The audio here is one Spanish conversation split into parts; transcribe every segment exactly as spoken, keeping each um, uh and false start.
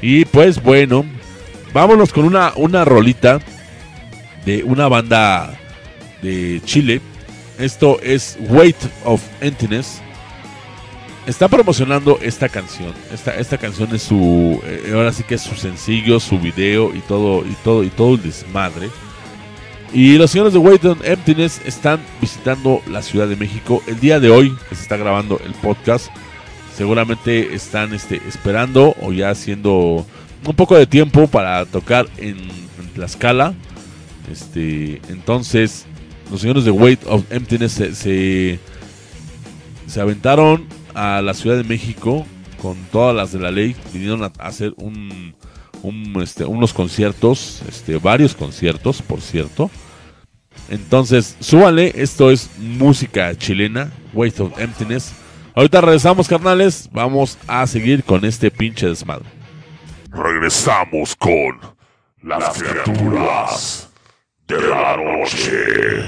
Y pues bueno, vámonos con una, una rolita de una banda de Chile. Esto es Weight of Emptiness. Está promocionando esta canción. Esta, esta canción es su, eh, ahora sí que es su sencillo, su video y todo, y todo, y todo el desmadre. Y los señores de Weight of Emptiness están visitando la Ciudad de México el día de hoy que se está grabando el podcast. Seguramente están este, esperando o ya haciendo un poco de tiempo para tocar en, en Tlaxcala. Este, entonces, los señores de Weight of Emptiness se, se, se aventaron a la Ciudad de México con todas las de la ley. Vinieron a hacer un, un, este, unos conciertos, este, varios conciertos, por cierto. Entonces, súbanle, esto es música chilena, Weight of Emptiness. Ahorita regresamos, carnales, vamos a seguir con este pinche desmadre. Regresamos con las criaturas de la noche.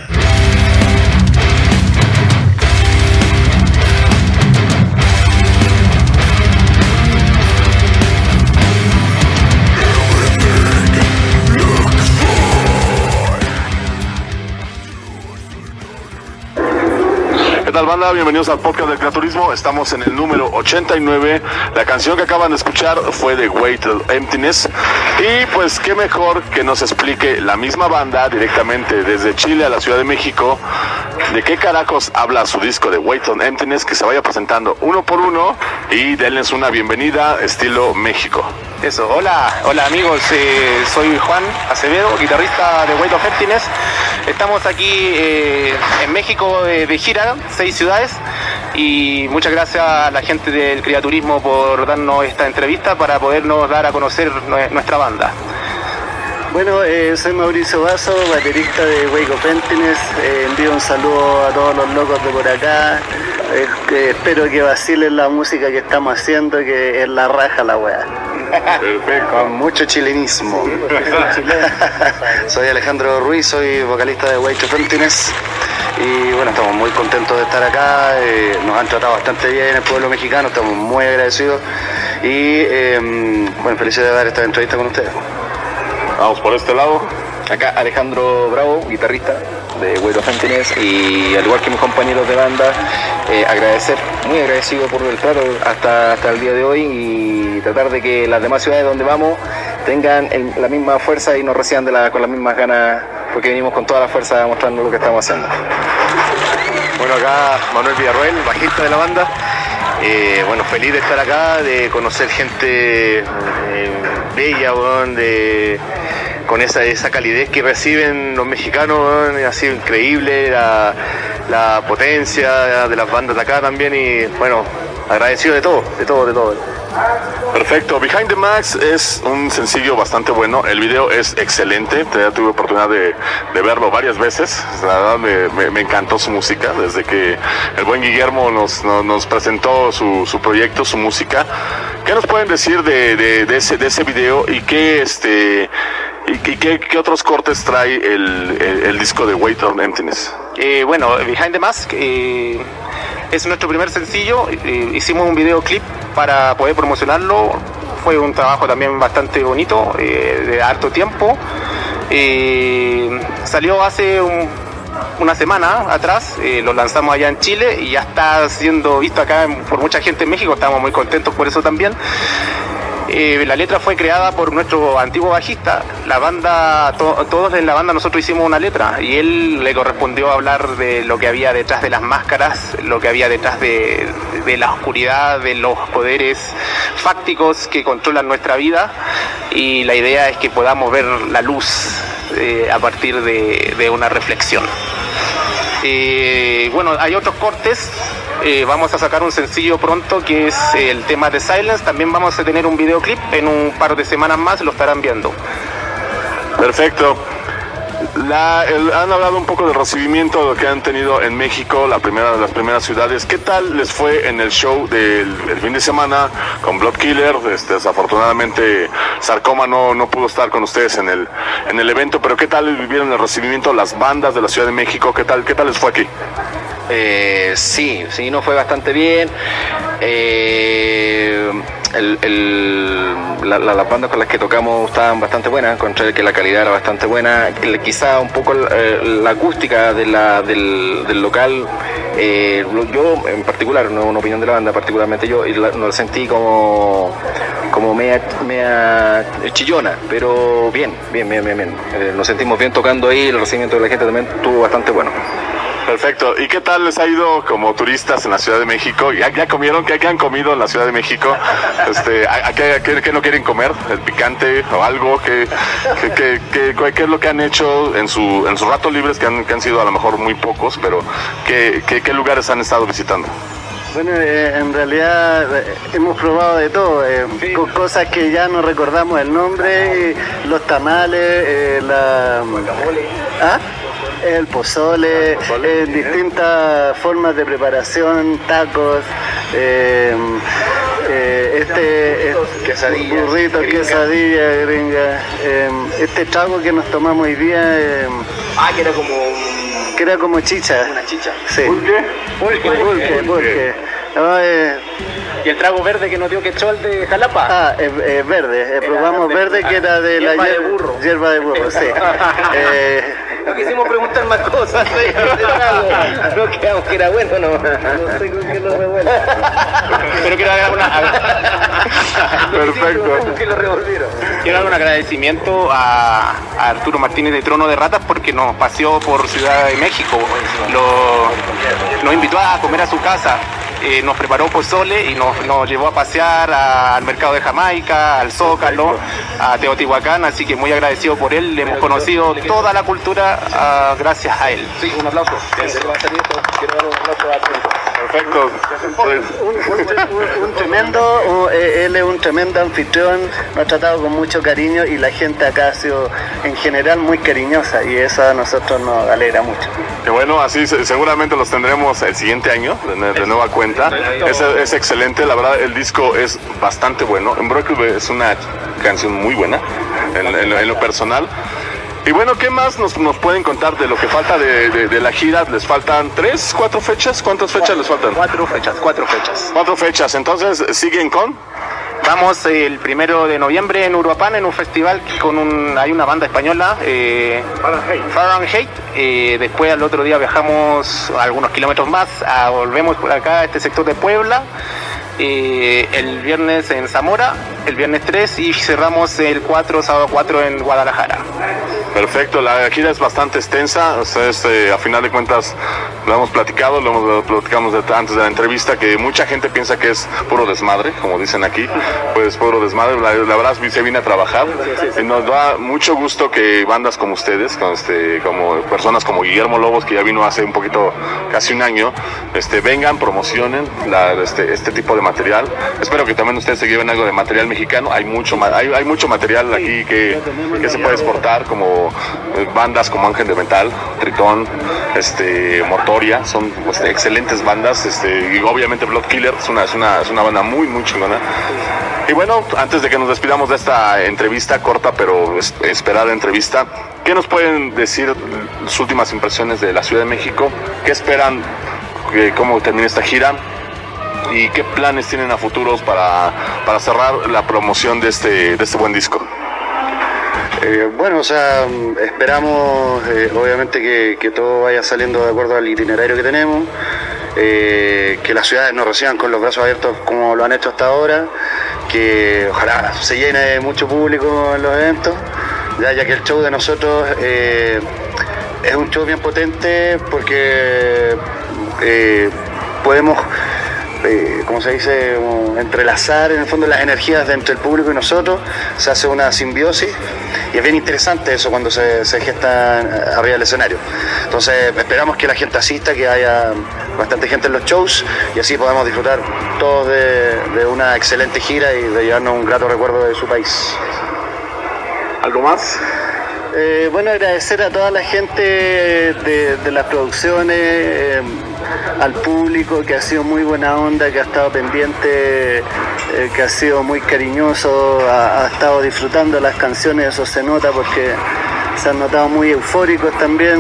¿Qué tal, banda? Bienvenidos al podcast del Creaturismo. Estamos en el número ochenta y nueve. La canción que acaban de escuchar fue de Weight of Emptiness. Y pues qué mejor que nos explique la misma banda directamente desde Chile a la Ciudad de México de qué carajos habla su disco de Weight of Emptiness, que se vaya presentando uno por uno y denles una bienvenida estilo México. Eso, hola, hola amigos, eh, soy Juan Acevedo, guitarrista de Weight of Emptiness. Estamos aquí eh, en México eh, de gira, seis ciudades, y muchas gracias a la gente del Creaturismo por darnos esta entrevista para podernos dar a conocer nuestra banda. Bueno, eh, soy Mauricio Vaso, baterista de Weight of Emptiness. Eh, envío un saludo a todos los locos de por acá. Eh, que espero que vacilen la música que estamos haciendo, que es la raja la weá. Perfecto. Con mucho chilenismo. Soy Alejandro Ruiz, soy vocalista de Weight of Emptiness. Y bueno, estamos muy contentos de estar acá. Eh, nos han tratado bastante bien el pueblo mexicano, estamos muy agradecidos. Y eh, bueno, feliz de dar esta entrevista con ustedes. Vamos por este lado. Acá Alejandro Bravo, guitarrista de Weight of Emptiness, y al igual que mis compañeros de banda, eh, agradecer, muy agradecido por el trato hasta, hasta el día de hoy, y tratar de que las demás ciudades donde vamos tengan el, la misma fuerza y nos reciban de la, con las mismas ganas, porque venimos con toda la fuerza mostrando lo que estamos haciendo. Bueno, acá Manuel Villarroel, bajista de la banda. Eh, bueno, feliz de estar acá, de conocer gente eh, bella, bueno, de, con esa, esa calidez que reciben los mexicanos, bueno, ha sido increíble la, la potencia de las bandas de acá también, y bueno, agradecido de todo, de todo, de todo. Perfecto, Behind the Max es un sencillo bastante bueno, el video es excelente, ya tuve oportunidad de, de verlo varias veces, la verdad me, me, me encantó su música, desde que el buen Guillermo nos, nos, nos presentó su, su proyecto, su música. ¿Qué nos pueden decir de, de, de, ese, de ese video y qué, este, y qué, qué otros cortes trae el, el, el disco de Weight of Emptiness? Eh, bueno, Behind the Mask eh, es nuestro primer sencillo. Eh, hicimos un videoclip para poder promocionarlo. Fue un trabajo también bastante bonito, eh, de harto tiempo. Eh, salió hace un, una semana atrás, eh, lo lanzamos allá en Chile y ya está siendo visto acá por mucha gente en México. Estamos muy contentos por eso también. Eh, la letra fue creada por nuestro antiguo bajista. La banda, to, todos en la banda nosotros hicimos una letra, y él le correspondió hablar de lo que había detrás de las máscaras, lo que había detrás de, de la oscuridad, de los poderes fácticos que controlan nuestra vida, y la idea es que podamos ver la luz eh, a partir de, de una reflexión. Eh, bueno, hay otros cortes. Eh, vamos a sacar un sencillo pronto que es el tema de Silence. También vamos a tener un videoclip en un par de semanas más, lo estarán viendo. Perfecto. La, el, han hablado un poco del recibimiento de lo que han tenido en México, la primera de las primeras ciudades. ¿Qué tal les fue en el show del el fin de semana con Blood Killer? Este, desafortunadamente Sarcoma no, no pudo estar con ustedes en el, en el evento, pero ¿qué tal vivieron el recibimiento las bandas de la Ciudad de México? ¿Qué tal, qué tal les fue aquí? Eh, sí, sí, nos fue bastante bien. Eh, el, el, la, la, las bandas con las que tocamos estaban bastante buenas, encontré que la calidad era bastante buena, el, quizá un poco eh, la acústica de la, del, del local, eh, yo en particular, no es una opinión de la banda, particularmente yo, la, no la sentí como, como media, media chillona, pero bien, bien, bien, bien, bien. Eh, nos sentimos bien tocando ahí, el recibimiento de la gente también estuvo bastante bueno. Perfecto. ¿Y qué tal les ha ido como turistas en la Ciudad de México? ¿Ya, ya comieron? ¿Qué, ¿Qué han comido en la Ciudad de México? Este, ¿a, a qué, qué, ¿Qué no quieren comer? ¿El picante o algo? ¿Qué, qué, qué, qué, qué es lo que han hecho en, su, en sus ratos libres, que han, que han sido a lo mejor muy pocos, pero ¿qué, qué, qué lugares han estado visitando? Bueno, eh, en realidad eh, hemos probado de todo, eh, sí. co cosas que ya no recordamos el nombre, eh, los tamales, eh, la... ¿Ah? El pozole, el pozole eh, distintas formas de preparación, tacos, eh, eh, este, este quesadillas, burrito, gringa. quesadilla, gringa, eh, este trago que nos tomamos hoy día. Eh, ah, que era como que era como chicha. Una chicha. Sí. ¿Pulque? Pulque, pulque, pulque. No, eh, y el trago verde que nos dio Quechol de Jalapa. Ah, eh, eh, verde, eh, probamos verde que era de la hierba de burro. Hierba de burro, sí. eh, No quisimos preguntar más cosas, ¿sí? No quedamos que era bueno, no. No sé con qué lo revuelve. Pero quiero dar una... Perfecto. Que lo revolvieron. Quiero dar un agradecimiento a, a Arturo Martínez de Trono de Ratas porque nos paseó por Ciudad de México. Lo, nos invitó a comer a su casa. Eh, nos preparó pozole y nos, nos llevó a pasear a, al mercado de Jamaica, al Zócalo, a Teotihuacán, así que muy agradecido por él, le hemos conocido toda la cultura uh, gracias a él. Sí, un aplauso. Quiero dar un aplauso a Arturo. Perfecto. Pues, un, un, un tremendo, un, él es un tremendo anfitrión, nos ha tratado con mucho cariño y la gente acá ha sido en general muy cariñosa y eso a nosotros nos alegra mucho. Que bueno, así seguramente los tendremos el siguiente año, de, de nueva cuenta. Es, es excelente, la verdad el disco es bastante bueno. Unbreakable es una canción muy buena en, en, en lo personal. Y bueno, ¿qué más nos, nos pueden contar de lo que falta de, de, de la gira? ¿Les faltan tres, cuatro fechas? ¿Cuántas fechas cuatro, les faltan? Cuatro fechas, cuatro fechas. Cuatro fechas, entonces, ¿siguen con? Vamos el primero de noviembre en Uruapan en un festival con un, hay una banda española, eh, Fahrenheit. Fahrenheit. Eh, después al otro día viajamos algunos kilómetros más, a, volvemos por acá a este sector de Puebla. Eh, el viernes en Zamora, el viernes tres y cerramos el cuatro, sábado cuatro en Guadalajara. Perfecto, la gira es bastante extensa, ustedes eh, a final de cuentas lo hemos platicado, lo, hemos, lo platicamos de, antes de la entrevista, que mucha gente piensa que es puro desmadre, como dicen aquí, pues puro desmadre, la, la verdad se viene a trabajar y nos da mucho gusto que bandas como ustedes, con este, como personas como Guillermo Lobos, que ya vino hace un poquito, casi un año, este, vengan, promocionen la, este, este tipo de material. Espero que también ustedes se lleven algo de material mexicano, hay mucho, hay, hay mucho material aquí que, que se puede exportar, como bandas como Ángel de Metal, Tritón, este, Mortoria, son pues, excelentes bandas, este, y obviamente Blood Killer es una, es, una, es una banda muy muy chingona. Y bueno, antes de que nos despidamos de esta entrevista corta pero es, esperada entrevista, ¿qué nos pueden decir sus últimas impresiones de la Ciudad de México? ¿Qué esperan? ¿Cómo termina esta gira? ¿Y qué planes tienen a futuros para, para cerrar la promoción de este, de este buen disco? Eh, bueno, o sea, esperamos eh, obviamente que, que todo vaya saliendo de acuerdo al itinerario que tenemos, eh, que las ciudades nos reciban con los brazos abiertos como lo han hecho hasta ahora, que ojalá se llene mucho público en los eventos, ya, ya que el show de nosotros eh, es un show bien potente porque eh, podemos... Eh, como se dice, um, entrelazar en el fondo las energías entre el público y nosotros, se hace una simbiosis y es bien interesante eso cuando se, se gesta arriba del escenario. Entonces esperamos que la gente asista, que haya bastante gente en los shows y así podamos disfrutar todos de, de una excelente gira y de llevarnos un grato recuerdo de su país. ¿Algo más? Eh, bueno, agradecer a toda la gente de, de las producciones, eh, al público que ha sido muy buena onda, que ha estado pendiente, eh, que ha sido muy cariñoso, ha, ha estado disfrutando las canciones, eso se nota porque se han notado muy eufóricos también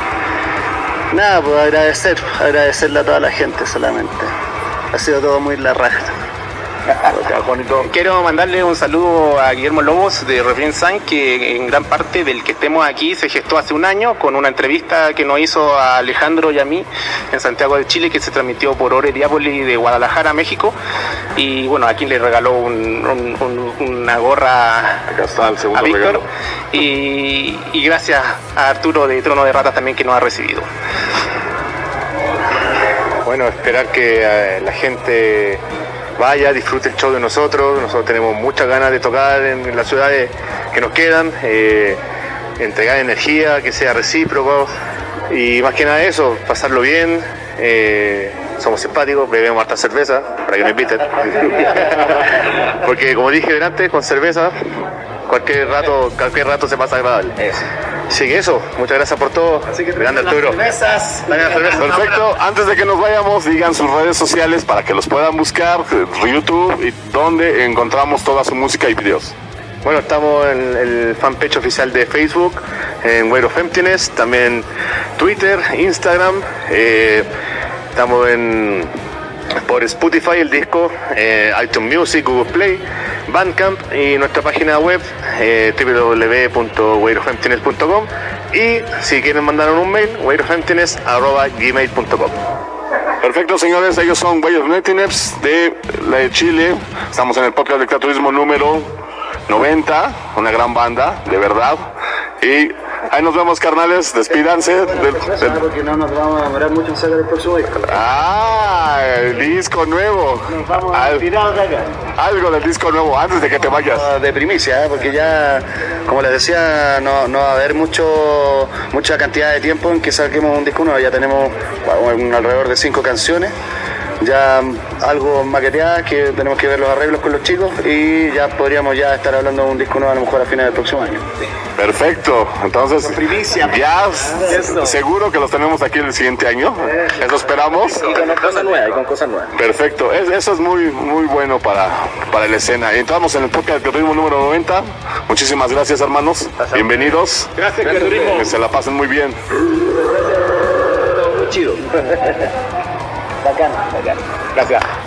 y nada, pues agradecer, agradecerle a toda la gente solamente. Ha sido todo muy la raja. Quiero mandarle un saludo a Guillermo Lobos de Refrain Sun, que en gran parte del que estemos aquí se gestó hace un año con una entrevista que nos hizo a Alejandro y a mí en Santiago de Chile, que se transmitió por Ore Diápolis de Guadalajara, México. Y bueno, aquí le regaló un, un, un, una gorra Acá está el segundo a Víctor. regalo. Y, y gracias a Arturo de Trono de Ratas también, que nos ha recibido. Bueno, esperar que eh, la gente vaya, disfrute el show de nosotros. Nosotros tenemos muchas ganas de tocar en, en las ciudades que nos quedan, eh, entregar energía, que sea recíproco y más que nada eso, pasarlo bien. Eh, somos simpáticos, bebemos harta cerveza para que nos inviten. Porque como dije antes, con cerveza cualquier rato, cualquier rato se pasa agradable. Así que eso, muchas gracias por todo. Así que grande Arturo. Cervezas. Perfecto, antes de que nos vayamos, digan sus redes sociales para que los puedan buscar, YouTube, y donde encontramos toda su música y videos. Bueno, estamos en el fanpage oficial de Facebook, en Weight of Emptiness, también Twitter, Instagram, eh, estamos en por Spotify, el disco, eh, iTunes Music, Google Play, Bandcamp y nuestra página web eh, w w w punto weight of emptiness punto com, y si quieren mandar un mail, weight of emptiness arroba gmail punto com. Perfecto, señores, ellos son Weight of Emptiness de, de Chile. Estamos en el podcast de Eclaturismo número noventa, una gran banda, de verdad. Y ahí nos vemos, carnales, despídanse. Del, del... Porque no nos vamos a demorar mucho en sacar el próximo disco. Ah, el disco nuevo. Nos vamos a Al- tirar de acá. algo del disco nuevo, antes de que te vayas. De primicia, ¿eh? Porque ya, como les decía, no, no va a haber mucho mucha cantidad de tiempo en que saquemos un disco nuevo. Ya tenemos bueno, un- alrededor de cinco canciones, ya algo maqueteadas, que tenemos que ver los arreglos con los chicos y ya podríamos ya estar hablando de un disco nuevo a lo mejor a finales del próximo año. Perfecto, entonces primicia. ya s- seguro que los tenemos aquí el siguiente año. Eso esperamos. Y con cosas nuevas, y con cosas nuevas. Perfecto, es- eso es muy muy bueno para, para la escena. Entramos en el podcast de Turismo número noventa. Muchísimas gracias, hermanos. Bienvenidos. Gracias, Turismo. Que se la pasen muy bien. Muy chido. Bacán, bacán. Gracias.